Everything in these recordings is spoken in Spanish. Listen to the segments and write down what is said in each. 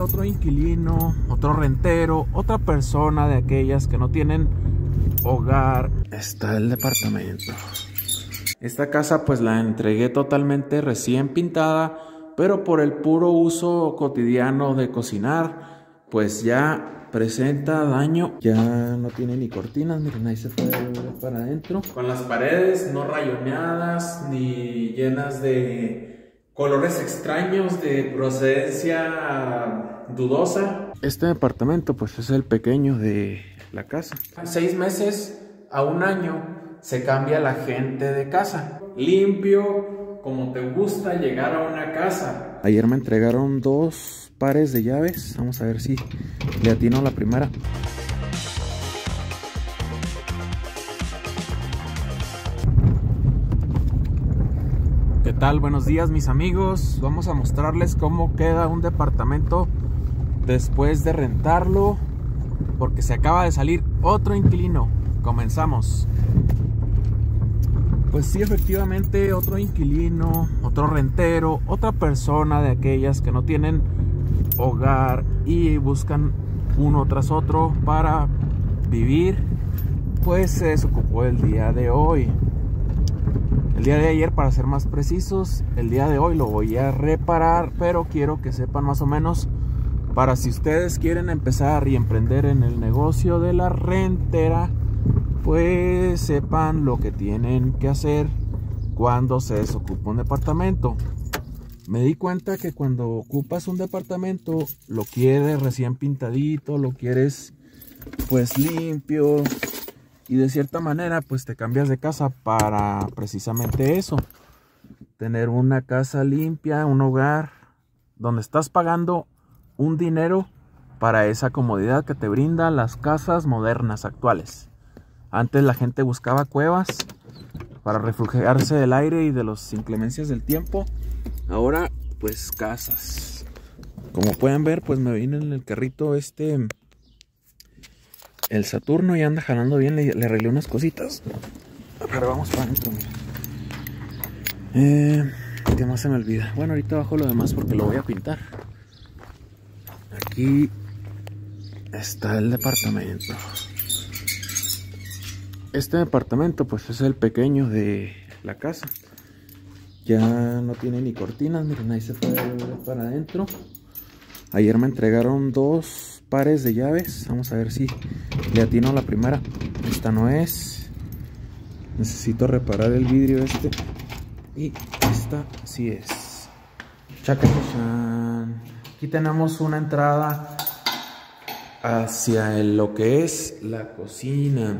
Otro inquilino, otro rentero, otra persona de aquellas que no tienen hogar. Está el departamento. Esta casa pues la entregué totalmente recién pintada, pero por el puro uso cotidiano de cocinar, pues ya presenta daño. Ya no tiene ni cortinas, miren, ahí se puede ver para adentro. Con las paredes no rayoneadas ni llenas de colores extraños de procedencia dudosa. Este departamento pues es el pequeño de la casa. 6 meses a 1 año se cambia la gente de casa. Limpio, como te gusta llegar a una casa. Ayer me entregaron 2 pares de llaves. Vamos a ver si le atino a la primera. ¿Qué tal? Buenos días, mis amigos. Vamos a mostrarles cómo queda un departamento después de rentarlo, porque se acaba de salir otro inquilino. Comenzamos. Pues sí, efectivamente, otro inquilino, otro rentero, otra persona de aquellas que no tienen hogar y buscan uno tras otro para vivir, pues se desocupó el día de hoy. El día de ayer, para ser más precisos, el día de hoy lo voy a reparar, pero quiero que sepan más o menos, para si ustedes quieren empezar y emprender en el negocio de la rentera, pues sepan lo que tienen que hacer cuando se desocupa un departamento. Me di cuenta que cuando ocupas un departamento, lo quieres recién pintadito, lo quieres pues limpio, y de cierta manera pues te cambias de casa para precisamente eso, tener una casa limpia, un hogar donde estás pagando un dinero para esa comodidad que te brindan las casas modernas actuales. Antes la gente buscaba cuevas para refugiarse del aire y de las inclemencias del tiempo. Ahora pues casas. Como pueden ver, pues me vine en el carrito el Saturno, y anda jalando bien. Le arreglé unas cositas. Pero vamos para adentro, mira. ¿Qué más se me olvida? Bueno, ahorita bajo lo demás porque lo voy a pintar. Aquí está el departamento. Este departamento pues es el pequeño de la casa. Ya no tiene ni cortinas, miren, ahí se puede ver para adentro. Ayer me entregaron 2 pares de llaves. Vamos a ver si le atino a la primera. Esta no es. Necesito reparar el vidrio este. Y esta sí es. Chacachán. Aquí tenemos una entrada hacia lo que es la cocina.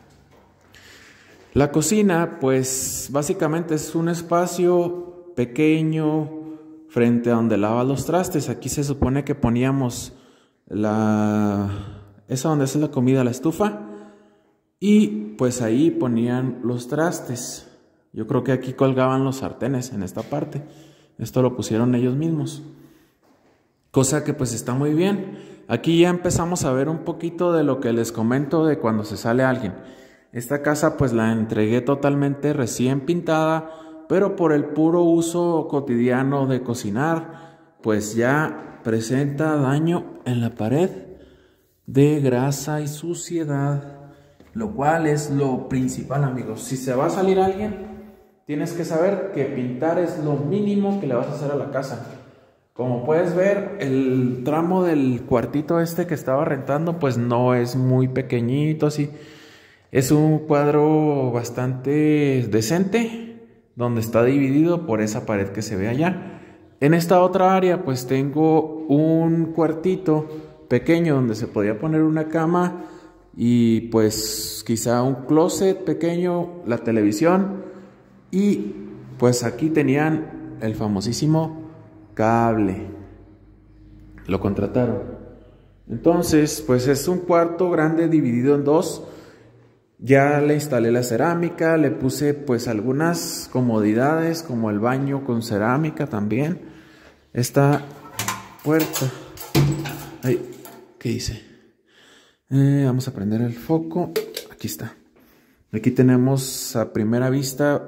La cocina, pues básicamente es un espacio pequeño frente a donde lavas los trastes. Aquí se supone que poníamos esa donde hace la comida, la estufa, y pues ahí ponían los trastes. Yo creo que aquí colgaban los sartenes en esta parte. Esto lo pusieron ellos mismos, cosa que pues está muy bien. Aquí ya empezamos a ver un poquito de lo que les comento de cuando se sale alguien. Esta casa pues la entregué totalmente recién pintada, pero por el puro uso cotidiano de cocinar, pues ya presenta daño en la pared de grasa y suciedad, lo cual es lo principal, amigos. Si se va a salir alguien, tienes que saber que pintar es lo mínimo que le vas a hacer a la casa. Como puedes ver, el tramo del cuartito que estaba rentando pues no es muy pequeñito así. Es un cuadro bastante decente, donde está dividido por esa pared que se ve allá. En esta otra área pues tengo un cuartito pequeño donde se podía poner una cama y pues quizá un closet pequeño, la televisión, y pues aquí tenían el famosísimo cable. Lo contrataron. Entonces pues es un cuarto grande dividido en 2. Ya le instalé la cerámica, le puse pues algunas comodidades como el baño con cerámica también. Esta puerta, ay, ¿qué hice? Vamos a prender el foco. Aquí está. Aquí tenemos a primera vista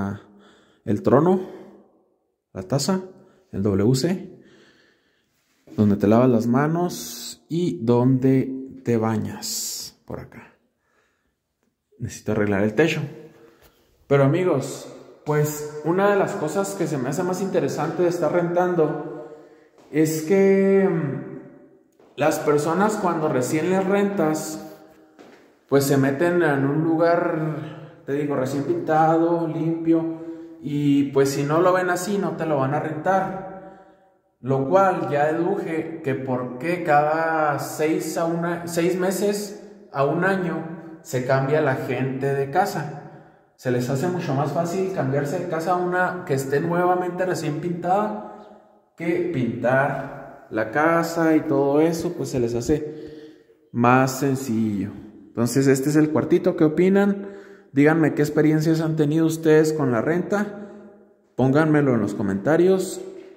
el trono, la taza, el WC. donde te lavas las manos y donde te bañas, por acá. Necesito arreglar el techo. Pero amigos, pues una de las cosas que se me hace más interesante de estar rentando es que las personas cuando recién les rentas, pues se meten en un lugar, te digo, recién pintado, limpio, y pues si no lo ven así, no te lo van a rentar. Lo cual ya deduje que por qué cada 6 meses a un año se cambia la gente de casa. Se les hace mucho más fácil cambiarse de casa a una que esté nuevamente recién pintada que pintar la casa y todo eso, pues se les hace más sencillo. Entonces este es el cuartito. ¿Qué opinan? Díganme qué experiencias han tenido ustedes con la renta. Pónganmelo en los comentarios.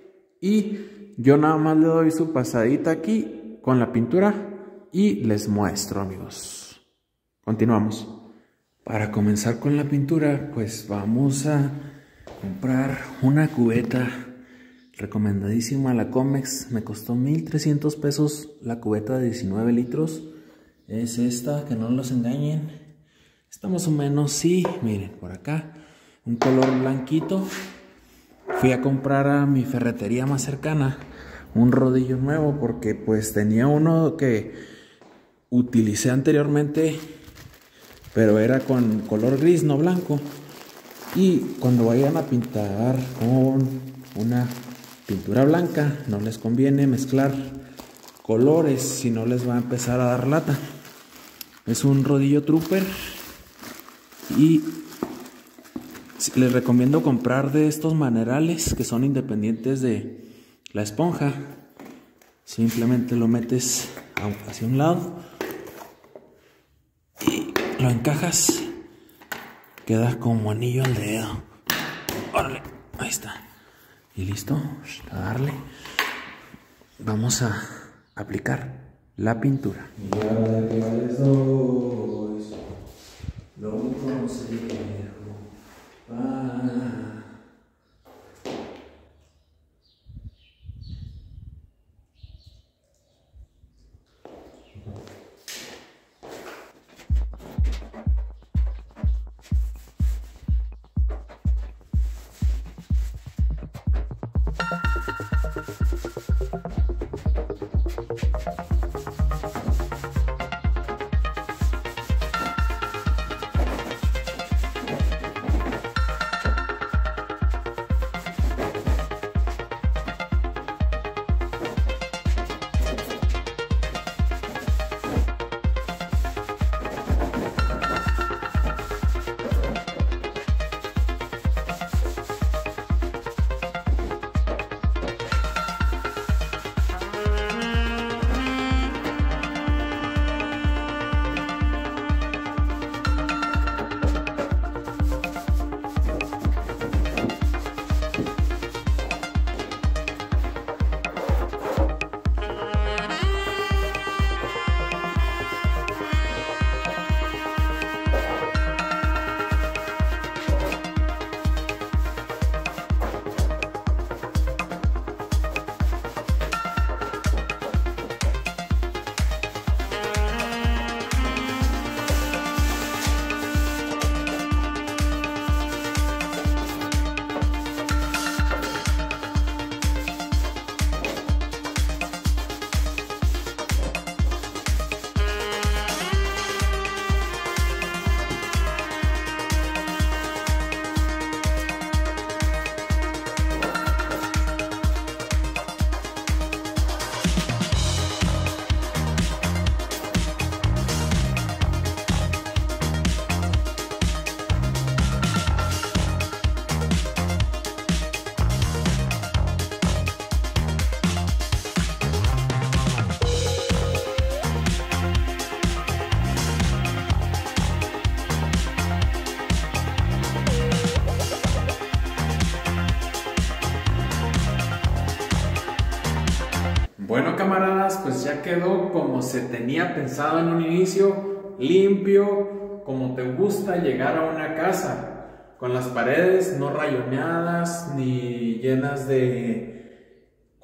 Y yo nada más le doy su pasadita aquí con la pintura y les muestro, amigos. Continuamos. Para comenzar con la pintura, pues vamos a comprar una cubeta recomendadísima, la Comex. Me costó 1,300 pesos la cubeta de 19 litros. Es esta, que no los engañen. Está más o menos, sí, miren, por acá, un color blanquito. Fui a comprar a mi ferretería más cercana un rodillo nuevo porque pues tenía uno que utilicé anteriormente, pero era con color gris, no blanco. Y cuando vayan a pintar con una pintura blanca, no les conviene mezclar colores, si no les va a empezar a dar lata. Es un rodillo Trooper y les recomiendo comprar de estos manerales que son independientes de la esponja. Simplemente lo metes hacia un lado y lo encajas, queda como anillo al dedo. Órale, ahí está. Y listo, a darle. Vamos a aplicar la pintura. Y ahora que les doy, lo consejo. Bueno, camaradas, pues ya quedó como se tenía pensado en un inicio, limpio, como te gusta llegar a una casa, con las paredes no rayoneadas ni llenas de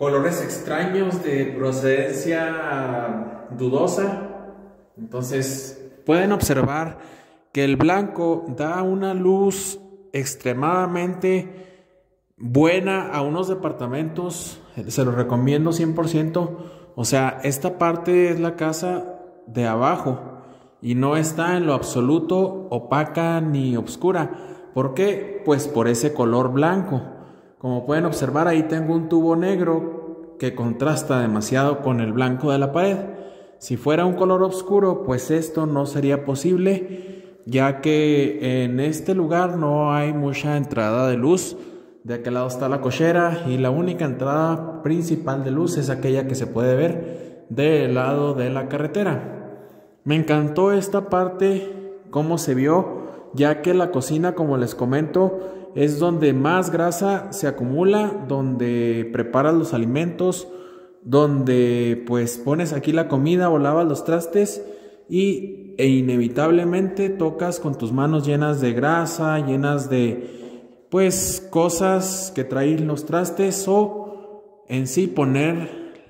colores extraños de procedencia dudosa. Entonces pueden observar que el blanco da una luz extremadamente buena a unos departamentos. Se los recomiendo 100%. O sea, esta parte es la casa de abajo y no está en lo absoluto opaca ni oscura. ¿Por qué? Pues por ese color blanco. Como pueden observar, ahí tengo un tubo negro que contrasta demasiado con el blanco de la pared. Si fuera un color oscuro, pues esto no sería posible, ya que en este lugar no hay mucha entrada de luz. De aquel lado está la cochera y la única entrada principal de luz es aquella que se puede ver del lado de la carretera. Me encantó esta parte, cómo se vio, ya que la cocina, como les comento, es donde más grasa se acumula, donde preparas los alimentos, donde pues pones aquí la comida o lavas los trastes e inevitablemente tocas con tus manos llenas de grasa, llenas de pues cosas que traen los trastes, o en sí poner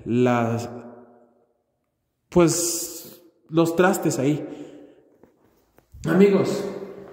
los trastes ahí. Amigos,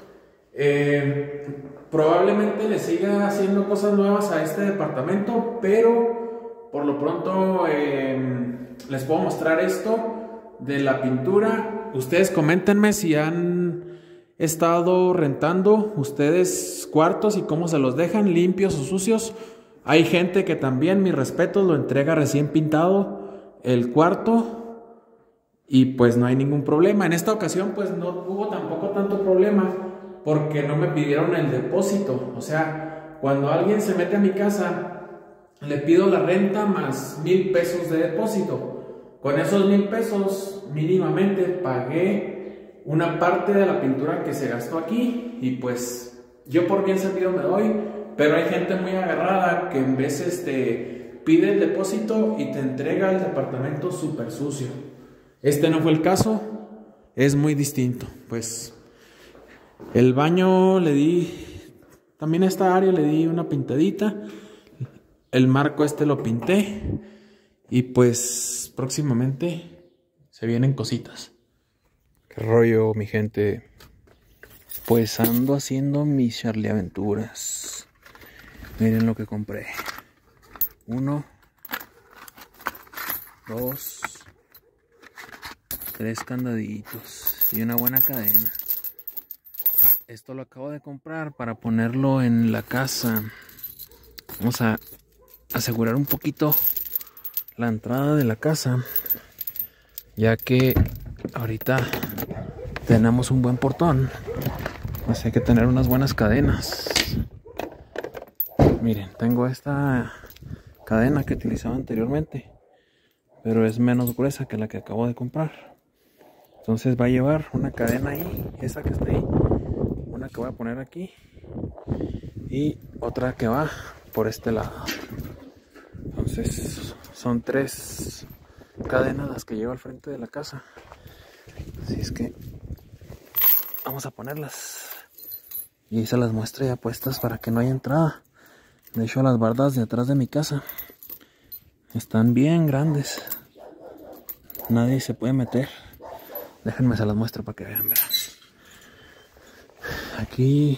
probablemente le siga haciendo cosas nuevas a este departamento, pero por lo pronto les puedo mostrar esto de la pintura. Ustedes coméntenme si han estado rentando ustedes cuartos y cómo se los dejan, limpios o sucios. Hay gente que también, mis respetos, lo entrega recién pintado el cuarto y pues no hay ningún problema. En esta ocasión pues no hubo tampoco tanto problema porque no me pidieron el depósito. O sea, cuando alguien se mete a mi casa, le pido la renta más 1,000 pesos de depósito. Con esos 1,000 pesos mínimamente pagué una parte de la pintura que se gastó aquí y pues yo por bien servido me doy, pero hay gente muy agarrada que en veces te pide el depósito y te entrega el departamento súper sucio. Este no fue el caso, es muy distinto. Pues el baño le di, también a esta área le di una pintadita, el marco lo pinté y pues próximamente se vienen cositas. ¿Qué rollo, mi gente? Pues ando haciendo mis Charlie aventuras. Miren lo que compré. 1, 2, 3 candaditos y una buena cadena. Esto lo acabo de comprar para ponerlo en la casa. Vamos a asegurar un poquito la entrada de la casa, ya que ahorita tenemos un buen portón, pues hay que tener unas buenas cadenas. Miren, tengo esta cadena que utilizaba anteriormente, pero es menos gruesa que la que acabo de comprar. Entonces va a llevar una cadena ahí, esa que está ahí, una que voy a poner aquí y otra que va por este lado. Entonces son 3 cadenas las que llevo al frente de la casa. Así es que vamos a ponerlas y se las muestro ya puestas para que no haya entrada. De hecho, las bardas de atrás de mi casa están bien grandes, nadie se puede meter. Déjenme se las muestro para que vean, verán. Aquí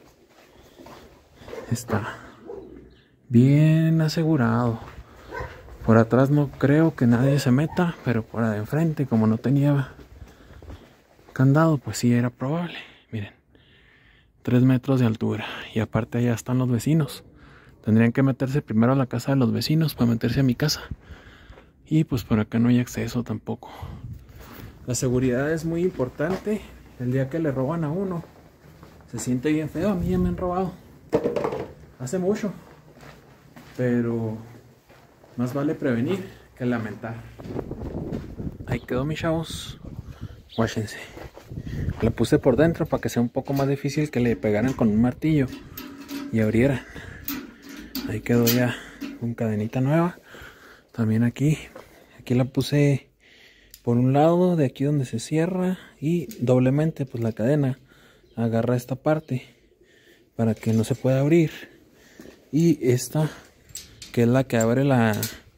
está bien asegurado. Por atrás no creo que nadie se meta, pero por de enfrente, como no tenía candado, pues sí era probable. Miren, 3 metros de altura y aparte allá están los vecinos. Tendrían que meterse primero a la casa de los vecinos para meterse a mi casa. Y pues por acá no hay acceso tampoco. La seguridad es muy importante. El día que le roban a uno, se siente bien feo. A mí ya me han robado hace mucho, pero más vale prevenir que lamentar. Ahí quedó, mis chavos. Guáchense. La puse por dentro para que sea un poco más difícil que le pegaran con un martillo y abrieran. Ahí quedó ya con cadenita nueva. También aquí la puse por un lado, de aquí donde se cierra, y doblemente pues la cadena agarra esta parte para que no se pueda abrir. Y esta, que es la que abre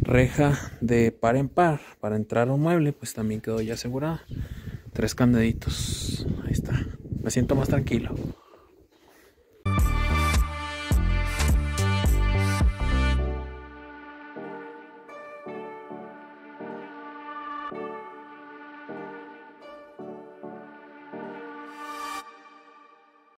reja de par en par para entrar a un mueble, pues también quedó ya asegurada. 3 candaditos. Ahí está. Me siento más tranquilo.